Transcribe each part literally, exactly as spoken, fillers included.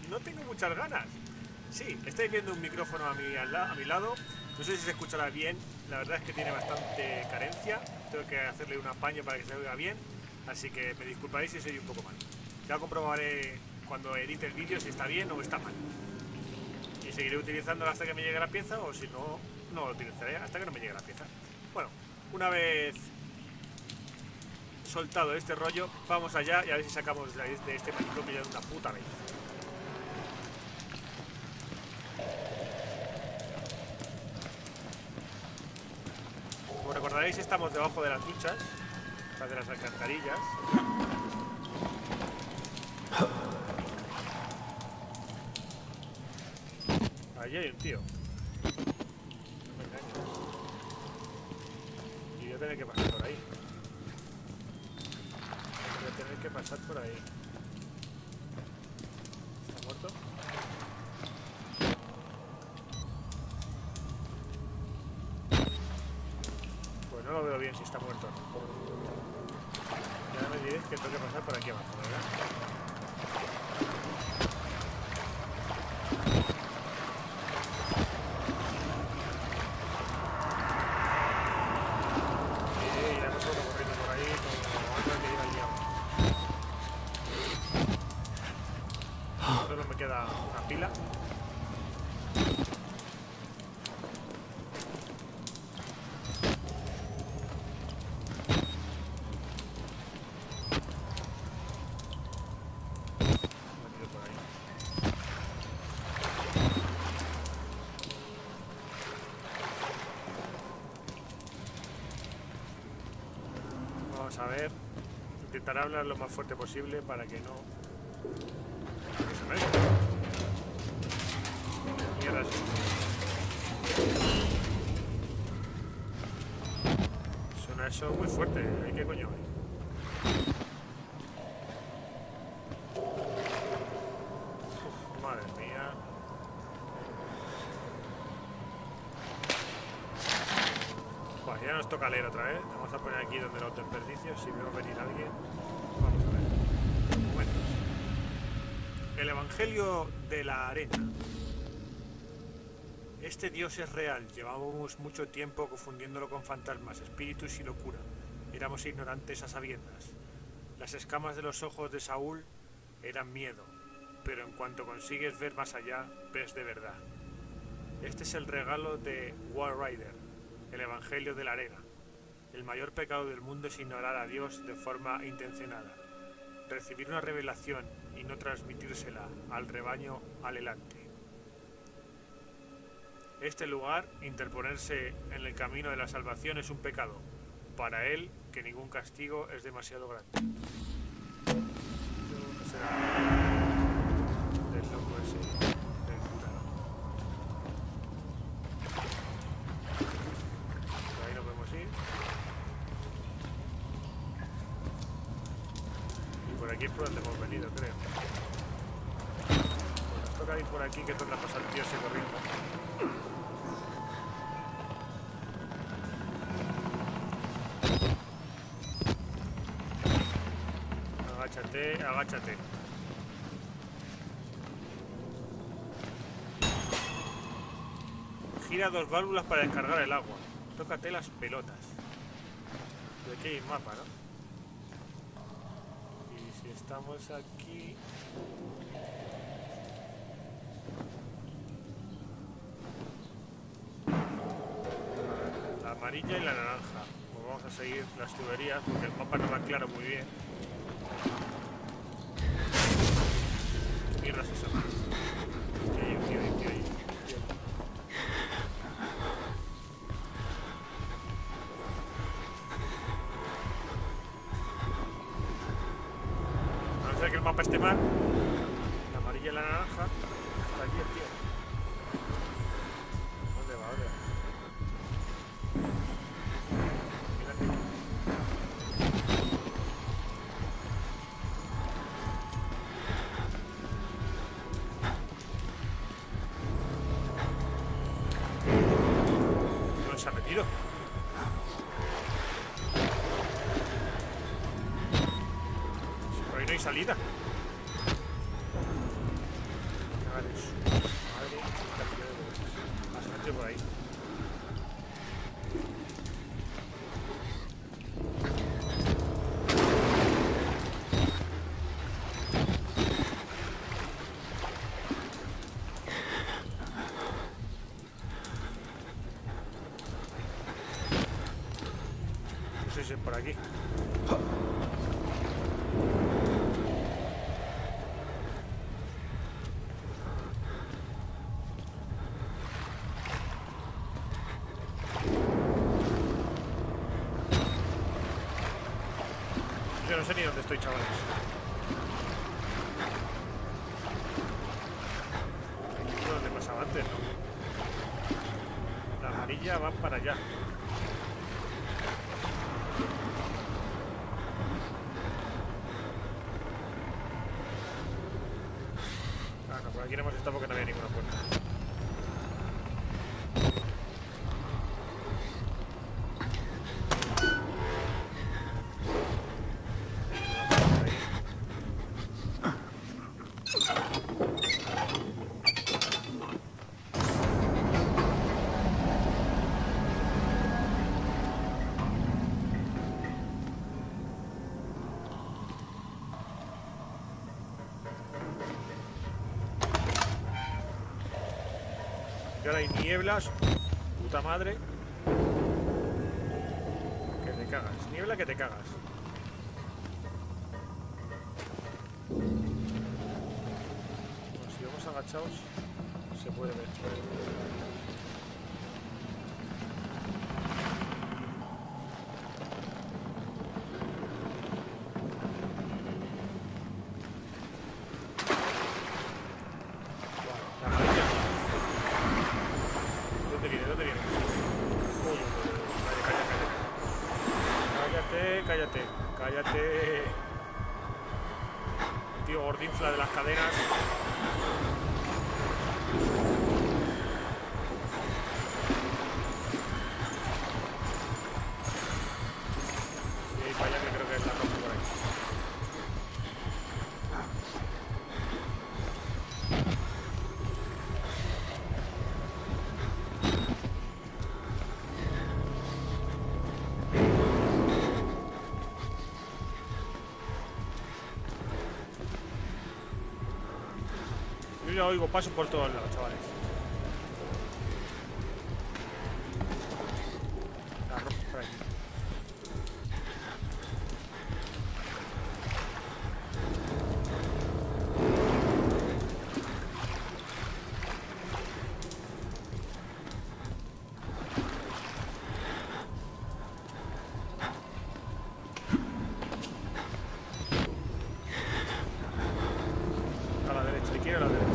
no tengo muchas ganas. Sí, estáis viendo un micrófono a mi, a, la, a mi lado. No sé si se escuchará bien. La verdad es que tiene bastante carencia. Tengo que hacerle un apaño para que se oiga bien. Así que me disculparéis si soy un poco mal. Ya comprobaré cuando edite el vídeo si está bien o está mal. Y seguiré utilizándolo hasta que me llegue la pieza, o si no, no lo utilizaré hasta que no me llegue la pieza. Bueno, una vez soltado este rollo, vamos allá y a ver si sacamos de este manicomio ya de una puta vez. Como recordaréis, estamos debajo de las duchas, de las alcantarillas. Allí hay un tío. No me engañes. Y voy a tener que pasar por ahí. Voy a tener que pasar por ahí. ¿Está muerto? Pues no lo veo bien si está muerto o no. Ya me diréis que tengo que pasar por aquí abajo, ¿verdad? Queda una pila. Por ahí. Vamos a ver. Intentaré hablar lo más fuerte posible para que no... que se me oiga. Mierda, sí. Suena eso muy fuerte. ¿eh? ¿Qué coño hay? Uf, madre mía. Pues ya nos toca leer otra vez. Vamos a poner aquí donde los desperdicios. Si veo venir alguien. Vamos a ver. Momentos. El Evangelio de la Arena. Este Dios es real. Llevábamos mucho tiempo confundiéndolo con fantasmas, espíritus y locura. Éramos ignorantes a sabiendas. Las escamas de los ojos de Saúl eran miedo, pero en cuanto consigues ver más allá, ves de verdad. Este es el regalo de War Rider, el Evangelio de la Arena. El mayor pecado del mundo es ignorar a Dios de forma intencionada, recibir una revelación y no transmitírsela al rebaño alelante. Este lugar, interponerse en el camino de la salvación, es un pecado. Para él, que ningún castigo es demasiado grande. Eso será del loco ese, del cura, ¿no? Por ahí no podemos ir. Y por aquí es por donde hemos venido, creo. Pues nos toca ir por aquí, que toca pasar el tío así corriendo. Agáchate, agáchate. Gira dos válvulas para descargar el agua. Tócate las pelotas. Y aquí hay un mapa, ¿no? Y si estamos aquí... La amarilla y la naranja. Pues vamos a seguir las tuberías porque el mapa no va claro muy bien. Mierda es eso. Tío ahí, tío ahí, tío ahí. A no ser que el mapa esté mal. La amarilla y la naranja. Está aquí el tío. ¿Dónde va? ¿Dónde va? Se ha metido. Por ahí no hay salida. estoy por ahí. No sé si es por aquí. Yo no sé ni dónde estoy, chavales. Aquí es donde pasaba antes, ¿no? La amarilla va para allá. Ah, no, por aquí no hemos estado porque no había ninguna puerta. Y ahora hay nieblas, puta madre. Que te cagas. Niebla que te cagas. Bueno, si vamos agachados, se puede ver. Cállate, cállate. Tío gordinfla de las cadenas. Y ahí para allá que creo que es la ropa por ahí. Yo ya oigo paso por todos lados, chavales. La ropa por ahí. A la derecha, hay que ir a la derecha.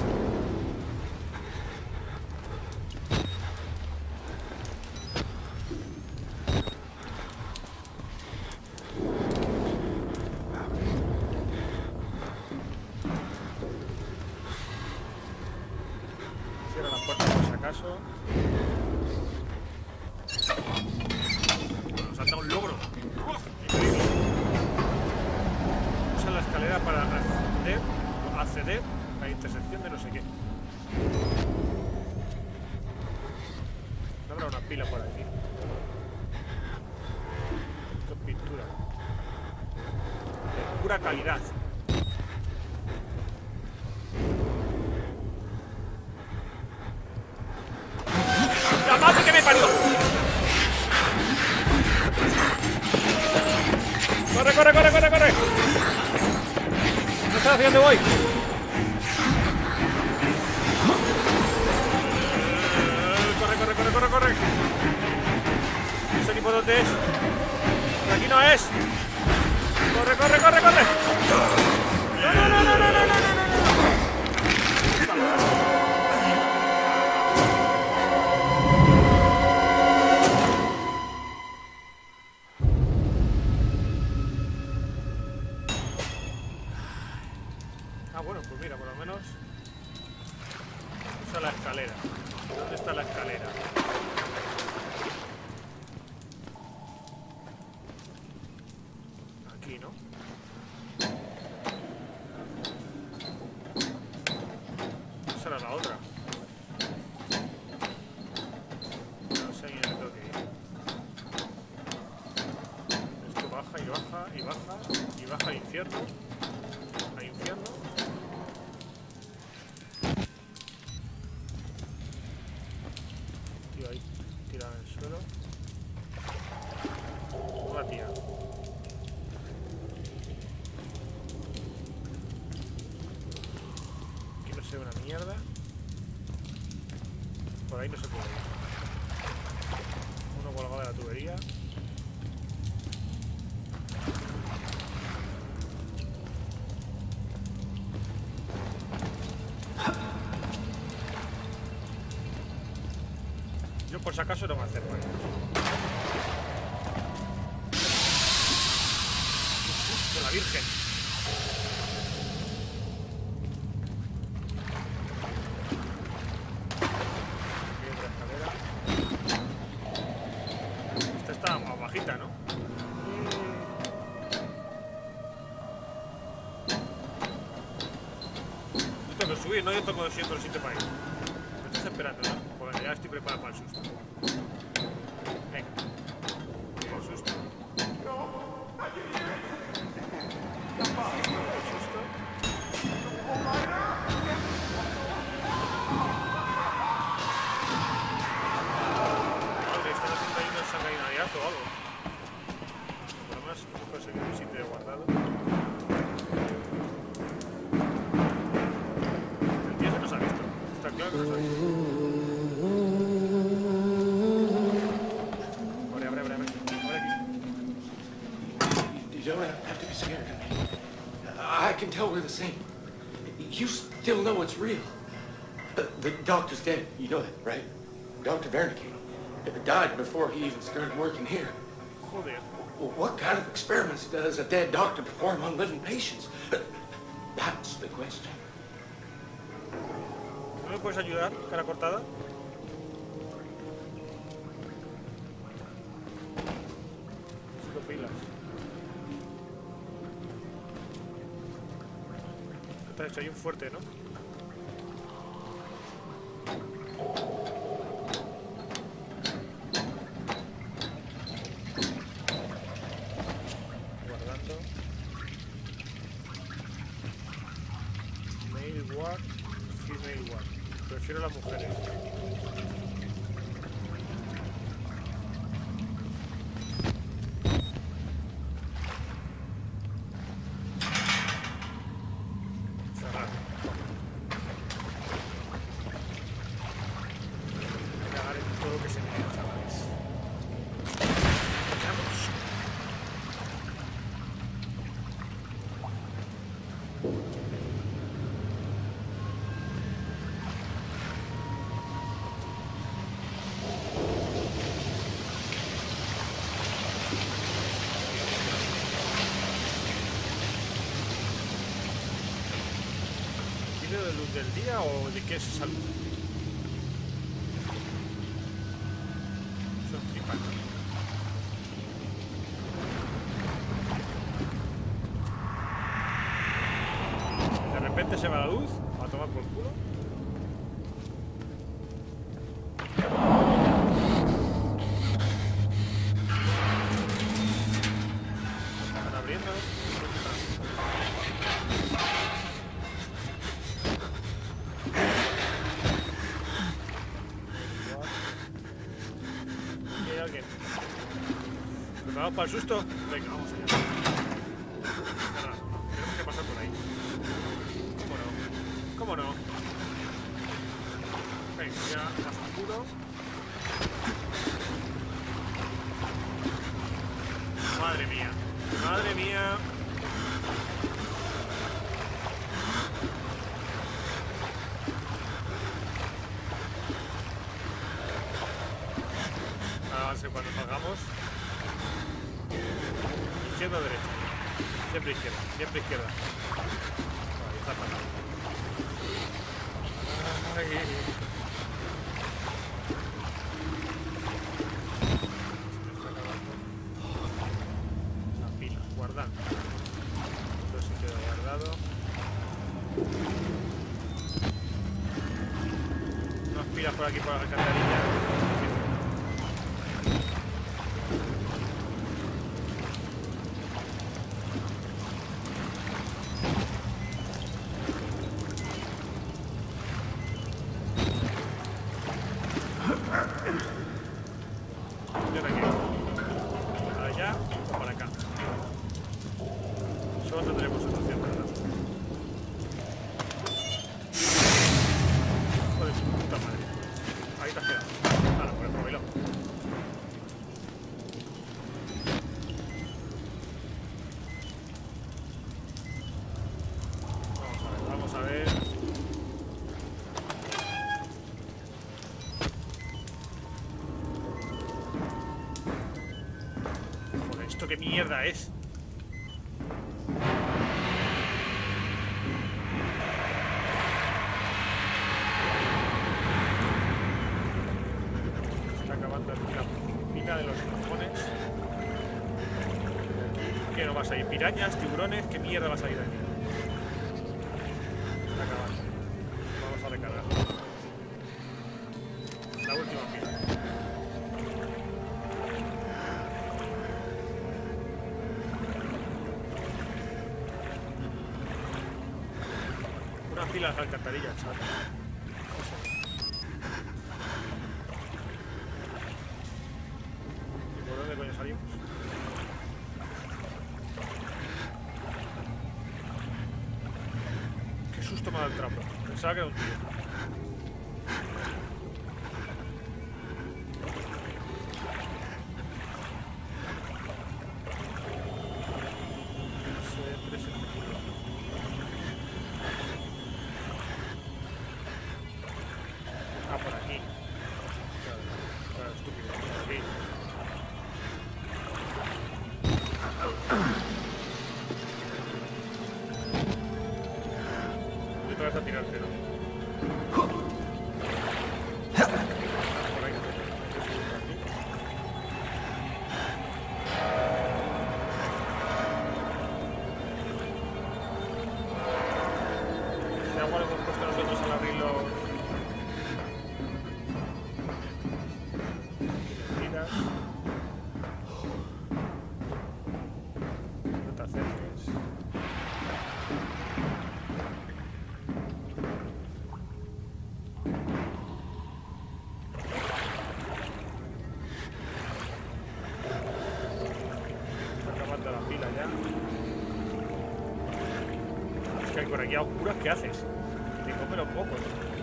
Cierra la puerta por si acaso. Nos salta un logro. Increíble. Usa la escalera para acceder, acceder a la intersección de no sé qué. No habrá una pila por aquí. Esto es pintura. De pura calidad. ¡La madre que me parió! ¡Corre, corre, corre, corre, corre! No sé hacia dónde voy. Corre, corre, corre, corre, corre. No sé ni por dónde es. Por aquí no es. Corre, corre, corre, corre. No, no, no, no, no, no, no, no, no. Ah, bueno, pues mira, por lo menos usa la escalera. ¿Dónde está la escalera? Aquí, ¿no? Esa era la otra. mierda. Por ahí no se puede ir. Uno colgado de la tubería. Yo por si acaso no me acerco a ellos. ¡Por la Virgen! Aquí hay otra escalera. Esta está más bajita, ¿no? Yo tengo que subir, ¿no? Yo tengo siempre el sitio para ir. Me estás esperando, ¿no? Pues ya estoy preparado para el susto. Venga. El susto. Madre, están haciendo ahí una sanguinariazo o algo. Por lo menos hemos conseguido un sitio de guardado. El tío se nos ha visto. Está claro que nos ha visto. Abre, abre, abre, abre. Abre aquí. You don't have to be scared of me. I can tell we're the same. You still know it's real. The, the doctor's dead. You know that, right? Doctor Wernicke. Died before he even started working here. Joder. Well, what kind of experiments does a dead doctor perform on living patients? That's the question. ¿No me puedes ayudar, cara cortada? Necesito pilas. ¿Qué tal? Hay un fuerte, ¿no? Guardando. Male ward, female ward. Prefiero las mujeres. Cerrar. Cagar en todo lo que se me da, chavales. Vamos. ¿Tiene de luz del día o de qué es esa luz? Son flipando. De repente se va la luz, a tomar por culo. Están abriendo. Aquí hay alguien. ¿Preparados para el susto? Venga, vamos allá. No, no, no. Tenemos que pasar por ahí. ¿Cómo no? ¿Cómo no? Venga, ya más oscuro. Madre mía. Madre mía. Ahora sé cuando salgamos. Izquierda o derecha. Siempre izquierda, siempre izquierda. Vale, está fatal. Ay. Las pilas, guardando. Otro sitio de guardado. Unas pilas por aquí por la alcantarilla. ¿Y ahora qué? ¿Para allá o para acá? Solo tendremos otra opción, ¿verdad? ¿Esto qué mierda es? Se está acabando la pila de los cojones. ¿Qué no va a salir? ¿Pirañas? ¿Tiburones? ¿Qué mierda va a salir de aquí? Se está acabando. Vamos a recargar. La última pila. Una pila de alcantarillas, ¿sabes? ¿Y por dónde coño salimos? Qué susto me ha dado el trapo. Pensaba que era un tío. Ah, por aquí. Claro, claro, estúpido. Por aquí. Y otra vez a tirarte, ¿no? Por ahí. Este agua lo hemos puesto nosotros al abrirlo. No te acerques. Está acabando la pila ya. Es que hay por aquí a oscuras, ¿qué haces? Te comen los mocos.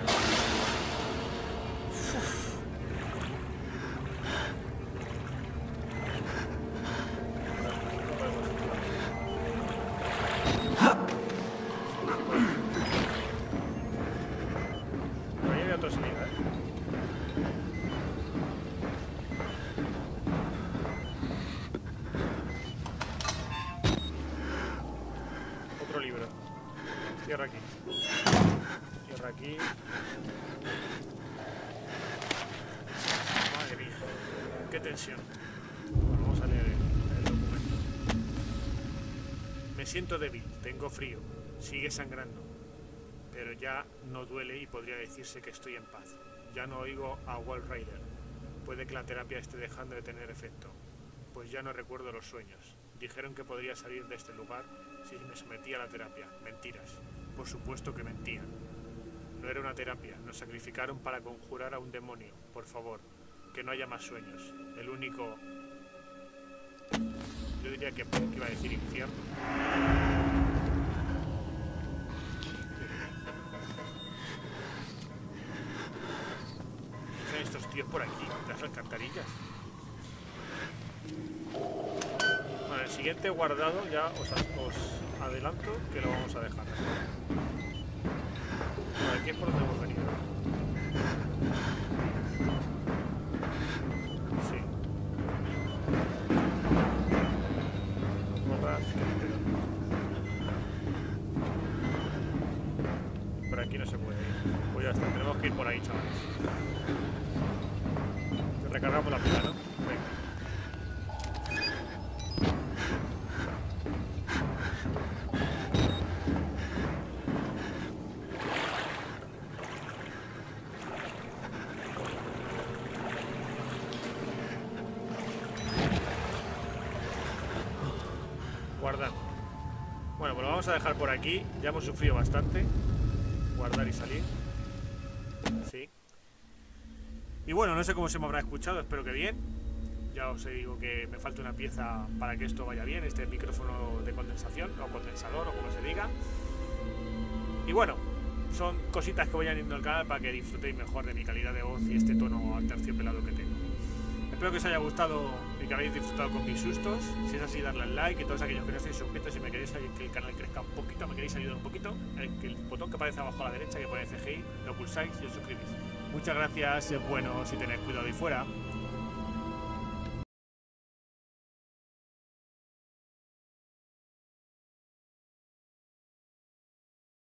Otro libro. Cierra aquí. Cierra aquí. Madre mía. Qué tensión. Bueno, vamos a leer el, el documento. Me siento débil, tengo frío, sigue sangrando. Pero ya no duele y podría decirse que estoy en paz. Ya no oigo a Walrider. Puede que la terapia esté dejando de tener efecto. Pues ya no recuerdo los sueños. Dijeron que podría salir de este lugar si me sometía a la terapia. Mentiras. Por supuesto que mentían. No era una terapia. Nos sacrificaron para conjurar a un demonio. Por favor, que no haya más sueños. El único... Yo diría que, que iba a decir infierno. ¿Qué hacen estos tíos por aquí? Las alcantarillas. Bueno, el siguiente guardado ya os, os adelanto que lo vamos a dejar. Bueno, aquí es por donde hemos venido. Sí. Borras, que te quedan. Por aquí no se puede ir. Pues ya está, tenemos que ir por ahí, chavales. Recargamos la pila, ¿no? Venga. Guardar. Bueno, pues lo vamos a dejar por aquí. Ya hemos sufrido bastante. Guardar y salir. Sí. Y bueno, no sé cómo se me habrá escuchado, espero que bien. Ya os digo que me falta una pieza para que esto vaya bien, este micrófono de condensación, o condensador, o como se diga. Y bueno, son cositas que voy añadiendo al canal para que disfrutéis mejor de mi calidad de voz y este tono terciopelado que tengo. Espero que os haya gustado y que habéis disfrutado con mis sustos. Si es así, darle al like, y todos aquellos que no estéis suscritos, si me queréis que el canal crezca un poquito, me queréis ayudar un poquito, el, el botón que aparece abajo a la derecha que pone C G I, lo pulsáis y os suscribís. Muchas gracias, es bueno si tenéis cuidado ahí fuera.